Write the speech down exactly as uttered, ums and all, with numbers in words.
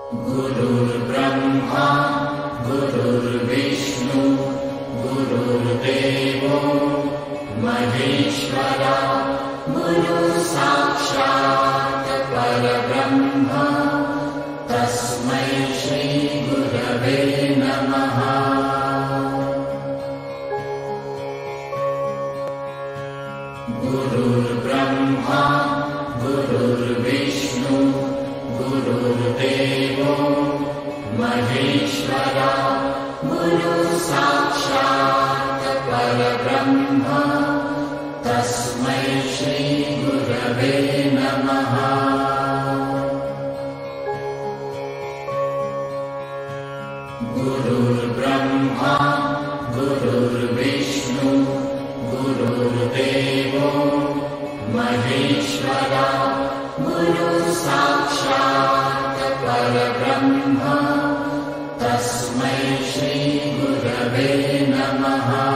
गुरुर्ब्रह्मा गुरुर्विष्णु गुरुर्देवो महेश्वरा गुरुसाक्षात् परब्रह्म तस्मै श्री गुरवे नमः। गुरुर्ब्रह्मा गुरुर्विष्णु गुरुर्देवो महेश्वरा गुरुसाक्षात् परब्रह्म तस्मै श्री गुरवे नमः। गुरुर्ब्रह्मा गुरुर्विष्णु गुरुर्देवो महेश्वरा गुरुसाक्षात् परब्रह्म तस्मै श्री गुरवे नमः।